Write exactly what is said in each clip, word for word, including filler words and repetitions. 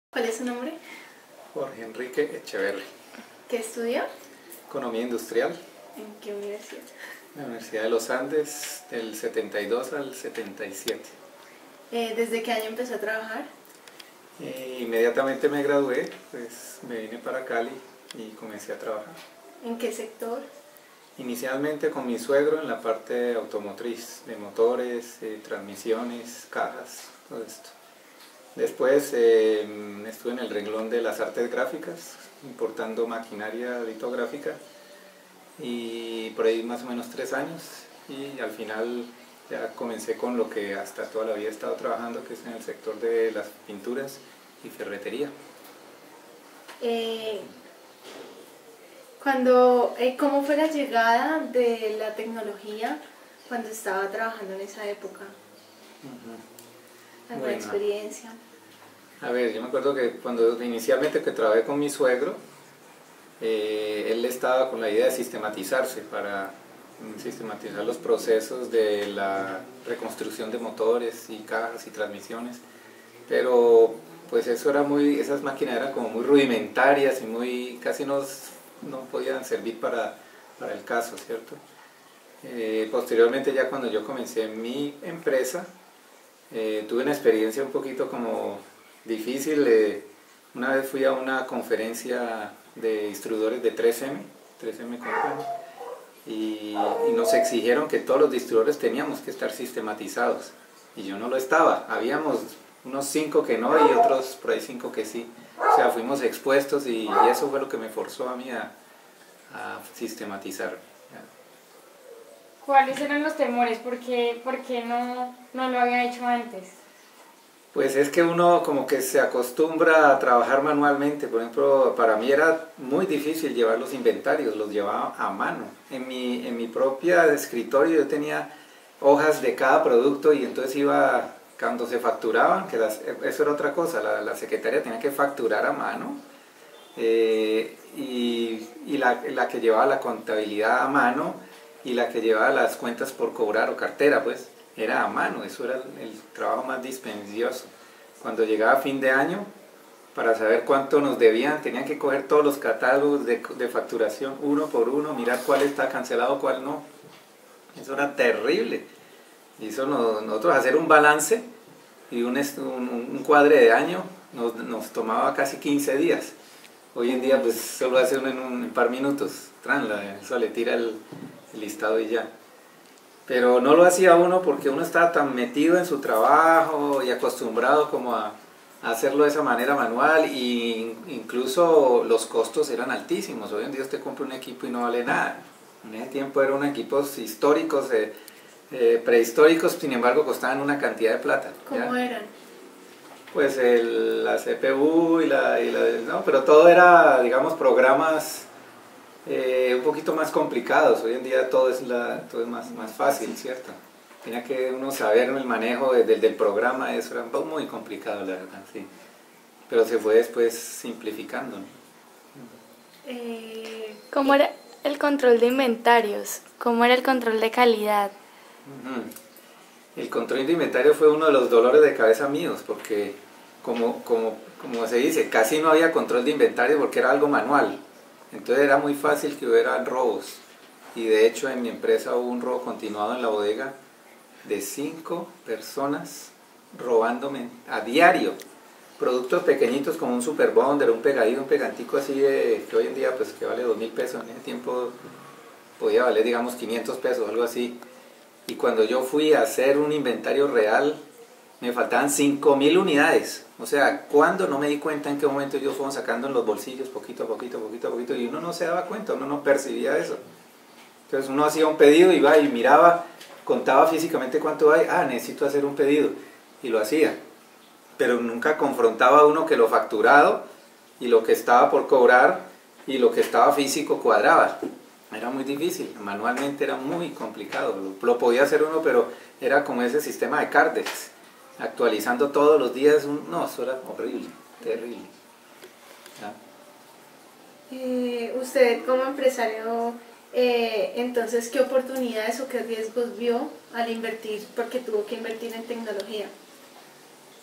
¿Cuál es su nombre? Jorge Enrique Echeverri. ¿Qué estudió? Economía industrial. ¿En qué universidad? En la Universidad de los Andes, del setenta y dos al setenta y siete. Eh, ¿Desde qué año empezó a trabajar? E inmediatamente me gradué, pues me vine para Cali y comencé a trabajar. ¿En qué sector? Inicialmente con mi suegro en la parte automotriz, de motores, eh, transmisiones, cajas, todo esto. Después eh, estuve en el renglón de las artes gráficas, importando maquinaria litográfica, y por ahí más o menos tres años, y al final ya comencé con lo que hasta toda la vida he estado trabajando, que es en el sector de las pinturas y ferretería. Eh, cuando, eh, ¿Cómo fue la llegada de la tecnología cuando estaba trabajando en esa época? Uh-huh. ¿Alguna Bueno, experiencia? A ver, yo me acuerdo que cuando inicialmente que trabajé con mi suegro, eh, él estaba con la idea de sistematizarse para sistematizar los procesos de la reconstrucción de motores y cajas y transmisiones, pero pues eso era muy, esas máquinas eran como muy rudimentarias y muy, casi no, no podían servir para, para el caso, ¿cierto? Eh, posteriormente ya cuando yo comencé mi empresa, eh, tuve una experiencia un poquito como difícil. Eh, una vez fui a una conferencia de distribuidores de tres eme, tres eme Company, y, y nos exigieron que todos los distribuidores teníamos que estar sistematizados, y yo no lo estaba. Habíamos unos cinco que no y otros por ahí cinco que sí, o sea, fuimos expuestos, y, y eso fue lo que me forzó a mí a, a sistematizar. ¿Cuáles eran los temores? ¿Por qué, por qué no, no lo había hecho antes? Pues es que uno como que se acostumbra a trabajar manualmente. Por ejemplo, para mí era muy difícil llevar los inventarios, los llevaba a mano. En mi, en mi propia escritorio yo tenía hojas de cada producto, y entonces iba, cuando se facturaban, que las, eso era otra cosa, la, la secretaria tenía que facturar a mano, eh, y, y la, la que llevaba la contabilidad a mano y la que llevaba las cuentas por cobrar o cartera, pues era a mano. Eso era el trabajo más dispendioso. Cuando llegaba fin de año, para saber cuánto nos debían, tenían que coger todos los catálogos de, de facturación uno por uno, mirar cuál está cancelado, cuál no. Eso era terrible. Y eso nos, nosotros hacer un balance y un, un, un cuadre de año nos, nos tomaba casi quince días. Hoy en día pues solo hace uno en un en par minutos, eso le tira el, el listado y ya. Pero no lo hacía uno porque uno estaba tan metido en su trabajo y acostumbrado como a, a hacerlo de esa manera manual, y incluso los costos eran altísimos. Hoy en día usted compra un equipo y no vale nada. En ese tiempo eran equipos históricos, eh, eh, prehistóricos, sin embargo costaban una cantidad de plata. ¿Cómo ¿ya? eran? Pues el, la ce pe u y la, y la... No, pero todo era, digamos, programas Eh, un poquito más complicados. Hoy en día todo es, la, todo es más, más fácil, ¿cierto? Tenía que uno saber el manejo de, de, del programa, eso era muy complicado, la verdad, sí. Pero se fue después simplificando, ¿no? Eh, ¿Cómo era el control de inventarios? ¿Cómo era el control de calidad? Uh-huh. El control de inventario fue uno de los dolores de cabeza míos, porque como, como, como se dice, casi no había control de inventario porque era algo manual. Entonces era muy fácil que hubieran robos, y de hecho en mi empresa hubo un robo continuado en la bodega de cinco personas robándome a diario productos pequeñitos como un super bonder, un pegadito, un pegantico así de, que hoy en día pues que vale dos mil pesos, en ese tiempo podía valer digamos quinientos pesos, algo así. Y cuando yo fui a hacer un inventario real me faltaban cinco mil unidades. O sea, cuando no me di cuenta en qué momento ellos fueron sacando en los bolsillos poquito a poquito, poquito a poquito, y uno no se daba cuenta, uno no percibía eso. Entonces uno hacía un pedido, iba y miraba, contaba físicamente cuánto hay, ah, necesito hacer un pedido, y lo hacía. Pero nunca confrontaba uno que lo facturado y lo que estaba por cobrar y lo que estaba físico cuadraba. Era muy difícil, manualmente era muy complicado. Lo, lo podía hacer uno, pero era como ese sistema de Cardex, actualizando todos los días. Un, no, eso era horrible, terrible. ¿Ya? eh, usted como empresario, eh, entonces, ¿qué oportunidades o qué riesgos vio al invertir, porque tuvo que invertir en tecnología?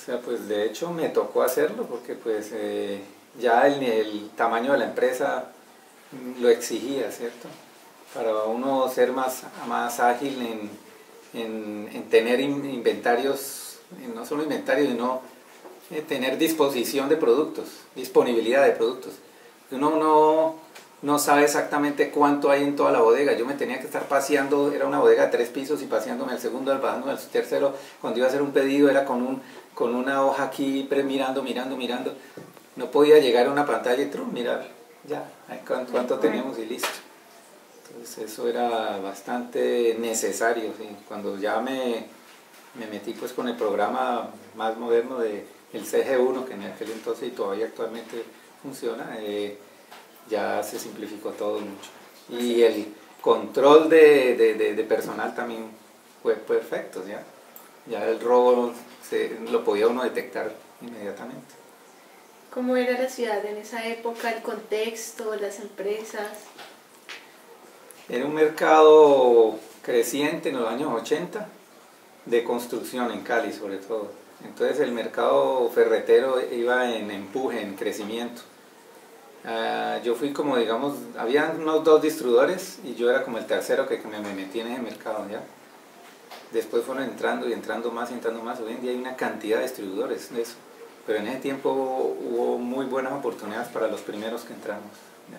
O sea, pues de hecho me tocó hacerlo porque pues eh, ya el, el tamaño de la empresa lo exigía, ¿cierto? Para uno ser más, más ágil en, en, en tener inventarios, no solo inventarios, sino eh, tener disposición de productos, disponibilidad de productos. Uno no, no sabe exactamente cuánto hay en toda la bodega. Yo me tenía que estar paseando, era una bodega de tres pisos y paseándome al segundo, al bajándome al tercero. Cuando iba a hacer un pedido era con, un, con una hoja aquí mirando, mirando, mirando. No podía llegar a una pantalla y trum, mirar ya cuánto, cuánto teníamos y listo. Entonces eso era bastante necesario, ¿sí? Cuando ya me, me metí pues con el programa más moderno de el C G uno, que en aquel entonces y todavía actualmente funciona, eh, ya se simplificó todo mucho. Y el control de, de, de, de personal también fue perfecto, ¿ya? Ya el robo se, lo podía uno detectar inmediatamente. ¿Cómo era la ciudad en esa época, el contexto, las empresas? Era un mercado creciente en los años ochenta, de construcción en Cali sobre todo. Entonces el mercado ferretero iba en empuje, en crecimiento. Uh, yo fui como, digamos, había unos dos distribuidores y yo era como el tercero que me, me metí en ese mercado, ¿ya? Después fueron entrando y entrando más y entrando más. Hoy en día hay una cantidad de distribuidores de eso. Pero en ese tiempo hubo muy buenas oportunidades para los primeros que entramos, ¿ya?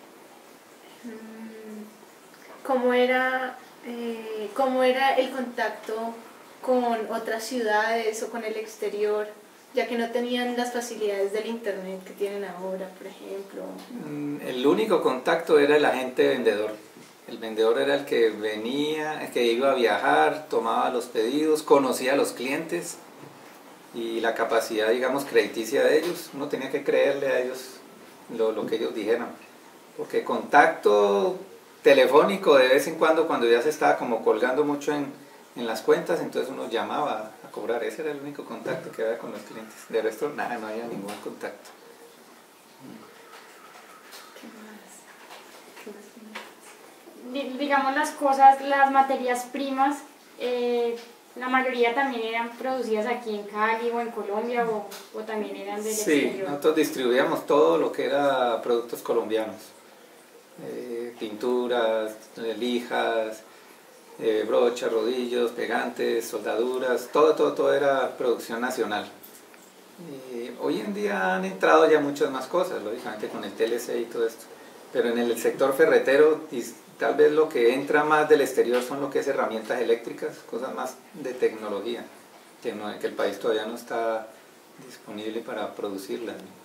¿Cómo era, eh, cómo era el contacto con otras ciudades o con el exterior, ya que no tenían las facilidades del internet que tienen ahora, por ejemplo? El único contacto era el agente vendedor. El vendedor era el que venía, el que iba a viajar, tomaba los pedidos, conocía a los clientes y la capacidad, digamos, crediticia de ellos. Uno tenía que creerle a ellos lo, lo que ellos dijeran, porque contacto telefónico de vez en cuando, cuando ya se estaba como colgando mucho en, en las cuentas, entonces uno llamaba a cobrar. Ese era el único contacto que había con los clientes. De resto, nada, no había ningún contacto. ¿Qué más? ¿Qué más? Digamos las cosas, las materias primas, eh, la mayoría también eran producidas aquí en Cali o en Colombia o, o también eran del Sí, exterior. nosotros distribuíamos todo lo que era productos colombianos. Eh, pinturas, eh, lijas, eh, brochas, rodillos, pegantes, soldaduras, todo, todo, todo era producción nacional. Y hoy en día han entrado ya muchas más cosas, lógicamente con el T L C y todo esto, pero en el sector ferretero tal vez lo que entra más del exterior son lo que es herramientas eléctricas, cosas más de tecnología, que, no, que el país todavía no está disponible para producirlas, ¿no?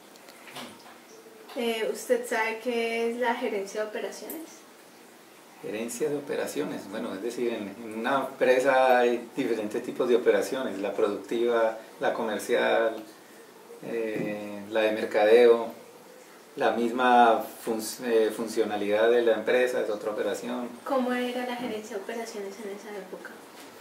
Eh, ¿Usted sabe qué es la gerencia de operaciones? Gerencia de operaciones, bueno, es decir, en, en una empresa hay diferentes tipos de operaciones, la productiva, la comercial, eh, la de mercadeo, la misma fun eh, funcionalidad de la empresa es otra operación. ¿Cómo era la gerencia de operaciones en esa época?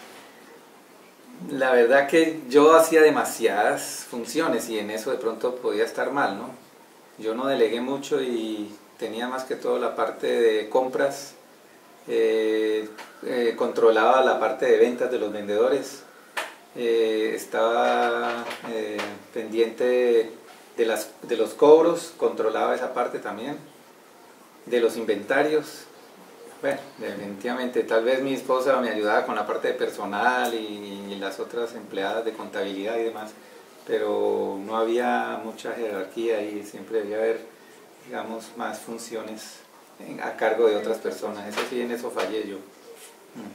La verdad que yo hacía demasiadas funciones y en eso de pronto podía estar mal, ¿no? Yo no delegué mucho y tenía más que todo la parte de compras, eh, eh, controlaba la parte de ventas de los vendedores, eh, estaba eh, pendiente de, de, las, de los cobros, controlaba esa parte también, de los inventarios. Bueno, definitivamente, tal vez mi esposa me ayudaba con la parte de personal y, y las otras empleadas de contabilidad y demás, pero no había mucha jerarquía y siempre debía haber, digamos, más funciones en, a cargo de otras personas. Eso sí, en eso fallé yo. Mm.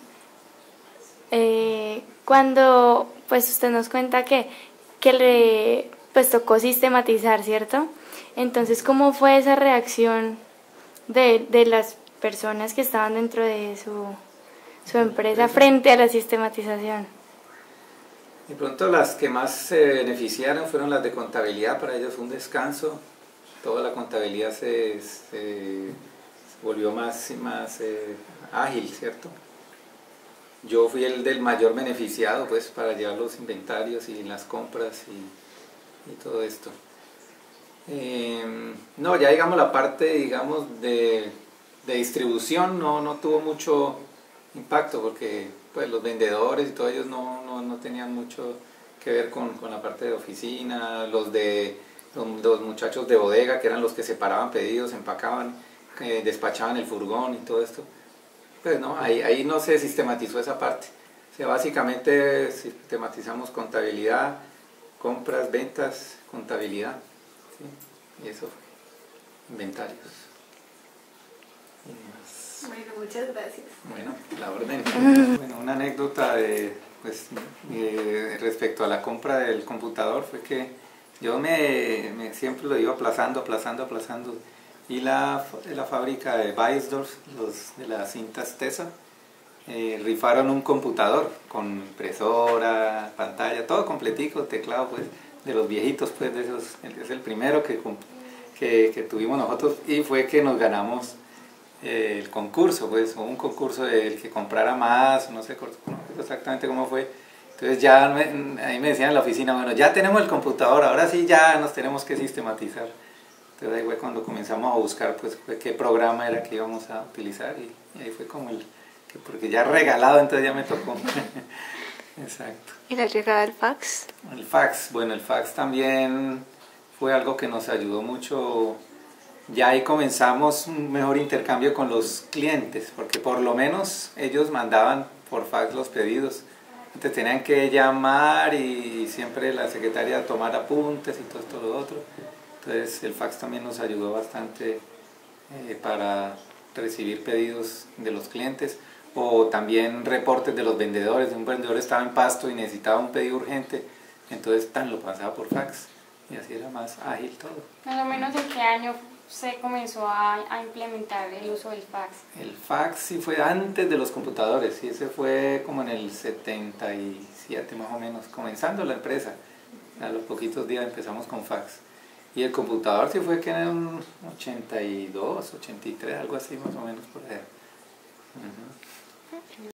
Eh, cuando pues usted nos cuenta que, que le pues tocó sistematizar, ¿cierto? Entonces, ¿cómo fue esa reacción de, de las personas que estaban dentro de su, su empresa frente a la sistematización? De pronto las que más se beneficiaron fueron las de contabilidad. Para ellos fue un descanso, toda la contabilidad se, se volvió más, más eh, ágil, ¿cierto? Yo fui el del mayor beneficiado pues para llevar los inventarios y las compras y, y todo esto. Eh, no, ya digamos la parte digamos de, de distribución no, no tuvo mucho impacto porque pues los vendedores y todos ellos no, no, no tenían mucho que ver con, con la parte de oficina, los de los, los muchachos de bodega, que eran los que separaban pedidos, empacaban, eh, despachaban el furgón y todo esto. Pues no, ahí, ahí no se sistematizó esa parte. O sea, básicamente sistematizamos contabilidad, compras, ventas, contabilidad, ¿sí? Y eso fue, inventarios. Bueno, muchas gracias. Bueno, la orden. Bueno, una anécdota de, pues, eh, respecto a la compra del computador fue que yo me, me siempre lo iba aplazando, aplazando, aplazando. Y la, la fábrica de Weisdorf, los de las cintas Tesa, eh, rifaron un computador con impresora, pantalla, todo completico, teclado, pues, de los viejitos, pues, de esos. Es el primero que, que, que tuvimos nosotros, y fue que nos ganamos eh, el concurso, pues, o un concurso del que comprara más, no sé no, exactamente cómo fue. Entonces ya me, ahí me decían en la oficina, bueno, ya tenemos el computador, ahora sí ya nos tenemos que sistematizar. Entonces ahí fue cuando comenzamos a buscar, pues, qué programa era que íbamos a utilizar, y, y ahí fue como el, que porque ya regalado, entonces ya me tocó. Exacto. ¿Y la llegada del fax? El fax, bueno, el fax también fue algo que nos ayudó mucho. Ya ahí comenzamos un mejor intercambio con los clientes, porque por lo menos ellos mandaban por fax los pedidos. Antes tenían que llamar y siempre la secretaria tomar apuntes y todo esto, lo otro. Entonces el fax también nos ayudó bastante eh, para recibir pedidos de los clientes, o también reportes de los vendedores. Un vendedor estaba en Pasto y necesitaba un pedido urgente, entonces tan lo pasaba por fax y así era más ágil todo. Más o menos ¿en qué año se comenzó a, a implementar el uso del fax? El fax sí fue antes de los computadores, y ese fue como en el setenta y siete más o menos, comenzando la empresa. A los poquitos días empezamos con fax. Y el computador sí fue que en un ochenta y dos, ochenta y tres, algo así más o menos por allá. Uh-huh.